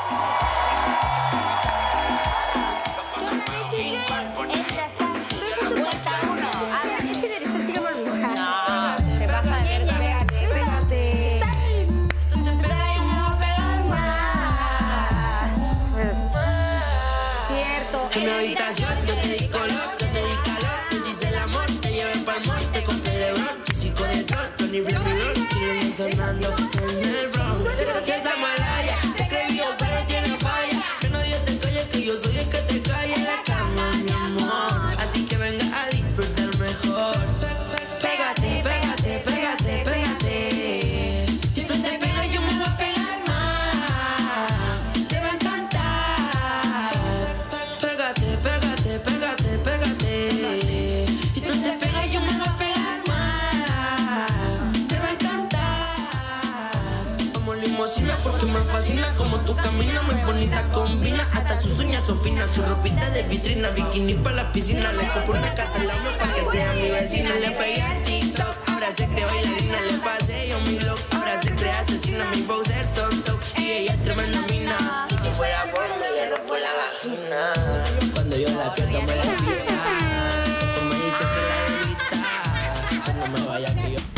En mi habitación yo te di color, yo te di calor, te dice el amor, te llevé pa'l monte con Lebron, físico de troll, Tony Flamilón, chileno sonando en el Bronx. Creo que esa malaya se creyó pero tiene falla, que nadie te calle, que yo soy el que te calle en la cama, mi amor. Así que venga a disfrutar mejor. Pégate, pégate, pégate, pégate. Y tú te pegas, yo me voy a pegar más. Te va a encantar. Pégate, pégate, pégate, pégate. Y tú te pegas, yo me voy a pegar más. Te va a encantar. Como limosina porque me fascina como tú caminas, muy bonita combina. Hasta sus uñas son finas, su ropita de vitrina, bikini para la piscina. Le compro una casa al año para que sea mi vecina. Le pegué a TikTok, ahora se cree bailarina. Le pasé yo mi look, ahora se cree asesina. Mi bowser son top y ella es tremenda mina. Si fuera por mí le rompo la vagina. Cuando yo la pierdo me la quita. Tú me dices que la evita. Cuando me vaya que yo.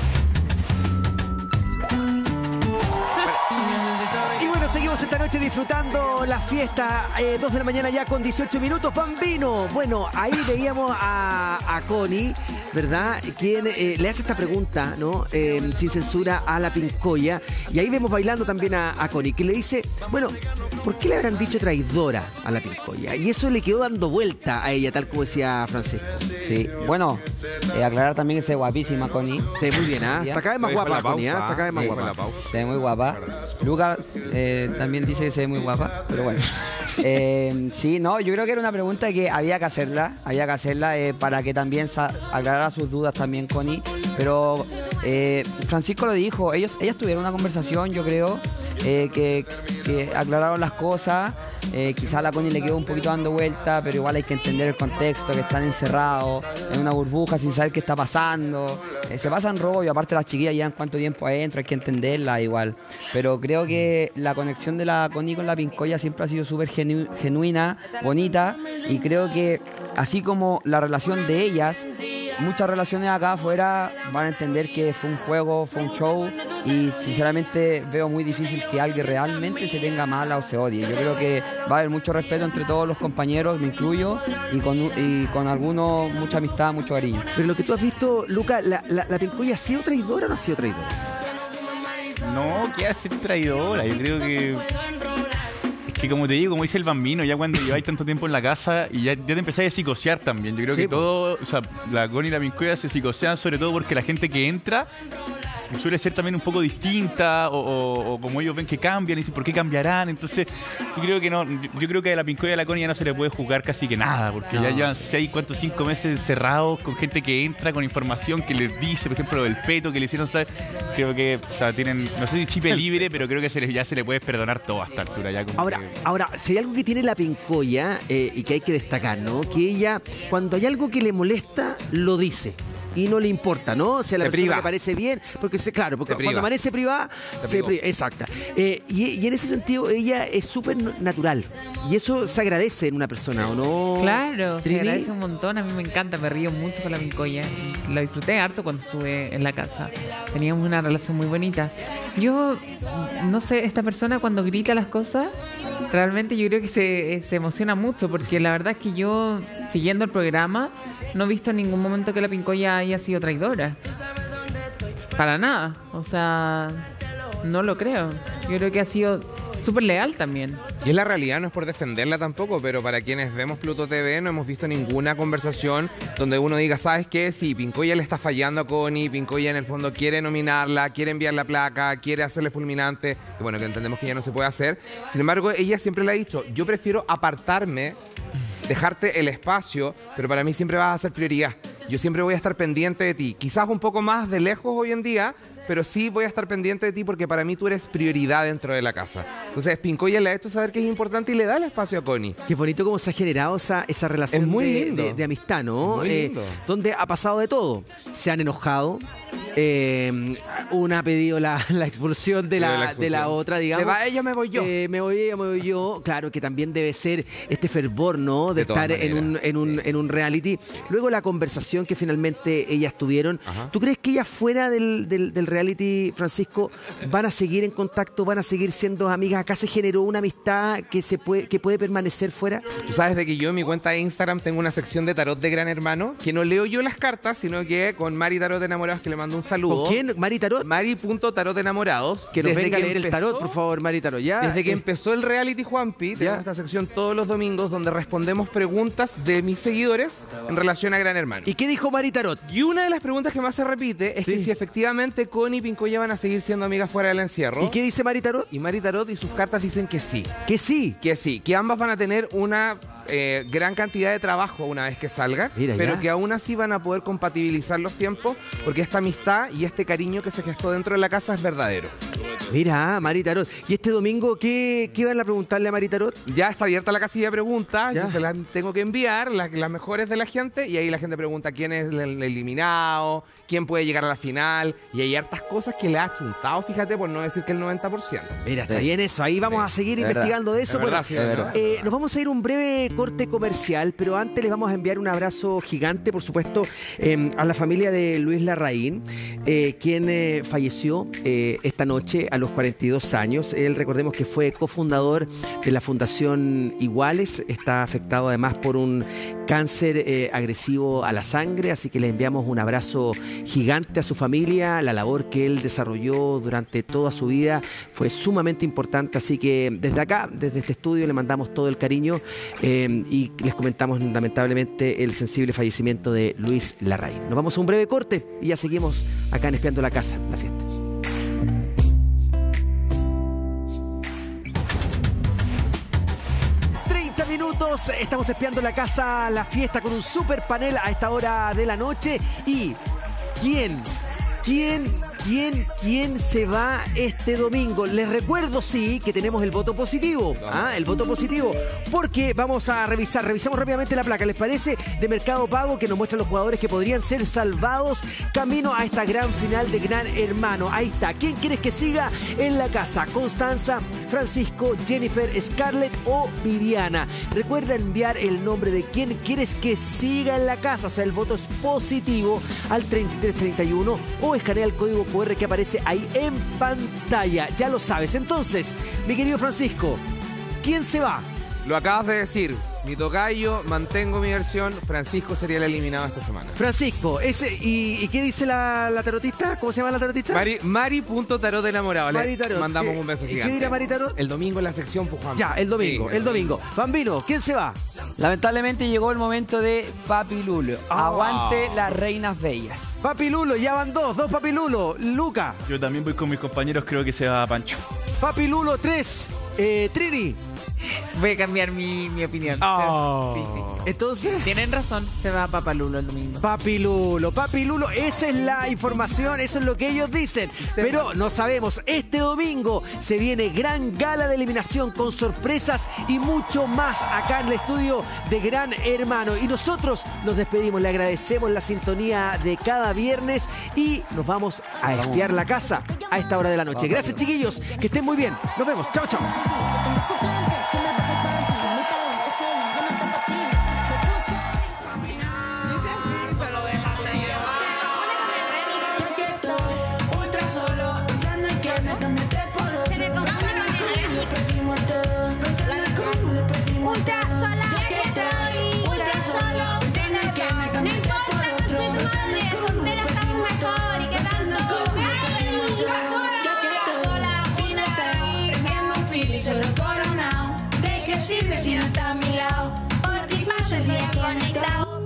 Y bueno, seguimos esta noche disfrutando la fiesta, eh, dos de la mañana ya con dieciocho minutos. Bambino, bueno, ahí veíamos a, a Connie, ¿verdad? Quien eh, le hace esta pregunta, ¿no? Eh, sin censura a la Pincoya. Y ahí vemos bailando también a, a Connie, que le dice, bueno, ¿por qué le habrán dicho traidora a la Pincoya? Y eso le quedó dando vuelta a ella, tal como decía Francisco. Sí, bueno, eh, aclarar también que es guapísima Connie. Sí, muy bien, ¿ah? ¿eh? Hasta cada vez más guapa Connie, ¿eh? Hasta cada vez más sí, guapa. Se ve muy guapa. Lucas eh, también dice que se ve muy guapa, pero bueno. Eh, sí, no, yo creo que era una pregunta que había que hacerla, había que hacerla eh, para que también aclarara sus dudas también Connie. Pero eh, Francisco lo dijo, ellos, ellas tuvieron una conversación, yo creo, eh, que, que aclararon las cosas. Eh, quizá a la Connie le quedó un poquito dando vuelta, pero igual hay que entender el contexto, que están encerrados en una burbuja sin saber qué está pasando. Eh, se pasan rollo, aparte las chiquillas llevan cuánto tiempo adentro, hay que entenderla igual. Pero creo que la conexión de la Connie con la Pincoya siempre ha sido súper genu genuina, bonita, y creo que así como la relación de ellas, muchas relaciones acá afuera van a entender que fue un juego, fue un show, y sinceramente veo muy difícil que alguien realmente se tenga mala o se odie. Yo creo que va a haber mucho respeto entre todos los compañeros, me incluyo, y con, y con algunos mucha amistad, mucho cariño. Pero lo que tú has visto, Luca, ¿la, la, la Pincoya ha sido traidora o no ha sido traidora? No, ¿qué hace traidora? Yo creo que... que como te digo, como dice el bambino, ya cuando lleváis tanto tiempo en la casa y ya, ya te empezáis a psicosear también. Yo creo Sí, que po. todo, o sea, la Connie y la Pincoya se psicosean sobre todo porque la gente que entra suele ser también un poco distinta o, o- o como ellos ven que cambian y dicen, ¿por qué cambiarán? Entonces, yo creo que no, yo, yo creo que a la Pincoya y a la Connie ya no se le puede juzgar casi que nada, porque ya No. llevan seis, cuatro, cinco meses encerrados con gente que entra, con información que les dice, por ejemplo, lo del peto que le hicieron, ¿sabes? Creo que, o sea, tienen, no sé si chip libre, pero creo que se les, ya se le puede perdonar todo a esta altura. Ya como Ahora, que- ahora, si hay algo que tiene la Pincoya eh, y que hay que destacar, ¿no? Que ella, cuando hay algo que le molesta, lo dice. Y no le importa, ¿no? O sea, la Te persona priva. le parece bien, porque se, claro, porque Te priva. cuando amanece privada, Te se privó. priva. Exacta. Eh, y, y en ese sentido, ella es súper natural. Y eso se agradece en una persona, ¿o no? Claro, se Trini? agradece un montón. A mí me encanta, me río mucho con la Pincoya. La disfruté harto cuando estuve en la casa. Teníamos una relación muy bonita. Yo, no sé, esta persona cuando grita las cosas, realmente yo creo que se, se emociona mucho, porque la verdad es que yo, siguiendo el programa, no he visto en ningún momento que la Pincoya haya sido traidora. Para nada. O sea, no lo creo. Yo creo que ha sido súper leal también. Y es la realidad, no es por defenderla tampoco, pero para quienes vemos Pluto T V no hemos visto ninguna conversación donde uno diga, ¿sabes qué? Sí, Pincoya le está fallando a Connie, Pincoya en el fondo quiere nominarla, quiere enviar la placa, quiere hacerle fulminante, y bueno, que entendemos que ya no se puede hacer. Sin embargo, ella siempre le ha dicho, yo prefiero apartarme, dejarte el espacio, pero para mí siempre vas a ser prioridad. Yo siempre voy a estar pendiente de ti. Quizás un poco más de lejos hoy en día, pero sí voy a estar pendiente de ti porque para mí tú eres prioridad dentro de la casa. Entonces, Pincoya le ha hecho saber que es importante y le da el espacio a Connie. Qué bonito cómo se ha generado esa, esa relación Es muy de, lindo. de- de amistad, ¿no? Muy Eh, lindo. donde ha pasado de todo. Se han enojado. eh, una ha pedido la, la expulsión de Sí, de la la, expulsión. de la otra, digamos. Se va ella, me voy yo. Eh, me voy ella, me voy yo. Claro que también debe ser este fervor, ¿no? De, De todas estar en un, maneras, en, un, en un reality. Luego la conversación que finalmente ellas tuvieron. ¿Tú crees que ellas fuera del, del- del reality, Francisco, van a seguir en contacto, van a seguir siendo amigas? ¿Acá se generó una amistad que, se puede, que puede permanecer fuera? Tú sabes de que yo en mi cuenta de Instagram tengo una sección de tarot de Gran Hermano, que no leo yo las cartas, sino que con Mari Tarot Enamorados, que le mando un saludo. ¿Con quién? ¿Mari Tarot? Mari.tarot Enamorados. Que nos Desde venga a leer el empezó- tarot, por favor, Mari Tarot. Ya, Desde que eh, empezó el reality Juanpi, tenemos esta sección todos los domingos donde respondemos preguntas de mis seguidores en relación a Gran Hermano. ¿Y qué dijo Mari Tarot? Y una de las preguntas que más se repite es que si efectivamente Connie y Pincoya van a seguir siendo amigas fuera del encierro. ¿Y qué dice Mari Tarot? Y Mari Tarot y sus cartas dicen que sí. ¿Que sí? Que sí, que ambas van a tener una eh, gran cantidad de trabajo una vez que salgan, Mira, pero ya. que aún así van a poder compatibilizar los tiempos porque esta amistad y este cariño que se gestó dentro de la casa es verdadero. Mira, Mari Tarot. ¿Y este domingo qué, qué van a preguntarle a Mari Tarot? Ya está abierta la casilla de preguntas, Ya. yo se las tengo que enviar, las, las mejores de la gente, y ahí la gente pregunta quién es el, el eliminado, quién puede llegar a la final, y hay hartas cosas que le ha chuntado, fíjate, por no decir que el noventa por ciento. Mira, está bien eso. Ahí vamos a seguir Es investigando verdad. de eso. Es verdad, Bueno, sí, es verdad. eh, nos vamos a ir a un breve corte comercial, pero antes les vamos a enviar un abrazo gigante, por supuesto, eh, a la familia de Luis Larraín, eh, quien eh, falleció eh, esta noche a los cuarenta y dos años. Él, recordemos que fue cofundador de la Fundación Iguales, está afectado además por un cáncer eh, agresivo a la sangre, así que le enviamos un abrazo gigante a su familia. La labor que él desarrolló durante toda su vida fue sumamente importante, así que desde acá, desde este estudio, le mandamos todo el cariño eh, y les comentamos lamentablemente el sensible fallecimiento de Luis Larraín. Nos vamos a un breve corte y ya seguimos acá en Espiando la Casa, la fiesta. treinta minutos, estamos espiando la casa, la fiesta con un super panel a esta hora de la noche. Y ¿quién? ¿Quién? ¿Quién? ¿Quién se va este domingo? Les recuerdo, sí, que tenemos el voto positivo. Ah, el voto positivo. Porque vamos a revisar, revisamos rápidamente la placa, ¿les parece? De Mercado Pago, que nos muestra los jugadores que podrían ser salvados camino a esta gran final de Gran Hermano. Ahí está. ¿Quién quieres que siga en la casa? Constanza, Francisco, Jennifer, Scarlett o Viviana. Recuerda enviar el nombre de quién quieres que siga en la casa. O sea, el voto es positivo al treinta y tres treinta y uno o escanea el código cu erre que aparece ahí en pantalla. Ya lo sabes. Entonces, mi querido Francisco, ¿quién se va? Lo acabas de decir. Mi tocayo, mantengo mi versión. Francisco sería el eliminado esta semana. Francisco, ese, ¿y, y qué dice la, la tarotista? ¿Cómo se llama la tarotista? Mari, Mari.tarot enamorado. Le Mari Tarot. mandamos ¿Qué- un beso ¿y gigante. qué dirá Mari Tarot? El domingo en la sección Pujam. Ya, el domingo, Sí, el domingo. Bambino, ¿quién se va? Lamentablemente llegó el momento de Papi Lulo. Ah. Aguante las reinas bellas. Papi Lulo, ya van dos, dos Papi Lulo. Luca. Yo también voy con mis compañeros, creo que se va a Pancho. Papi Lulo, tres. Eh, Trini. Voy a cambiar mi, mi opinión. Oh. Sí, sí. Entonces, Tienen razón, se va a Papalulo el domingo. Papi Lulo, Papi Lulo, esa es la información, eso es lo que ellos dicen. Pero no sabemos, este domingo se viene gran gala de eliminación con sorpresas y mucho más acá en el estudio de Gran Hermano. Y nosotros nos despedimos, le agradecemos la sintonía de cada viernes y nos vamos a espiar la casa a esta hora de la noche. Gracias, chiquillos, que estén muy bien. Nos vemos, chao, chao. Ultra solo, pensando en que me cambiaste por otro. Se me conoce con el Perdimos todo, pensando en cómo le perdimos Ultra todo. sola, Ya que estoy ultra solo, pensando en que me No cambiaste importa por que otro. soy tu madre, soltera estamos mejor y que tanto. Ya que estoy sin estar, prendiendo un fili solo coronado. ¿De qué sirve si no está a mi lado? Por ti paso el día conectado.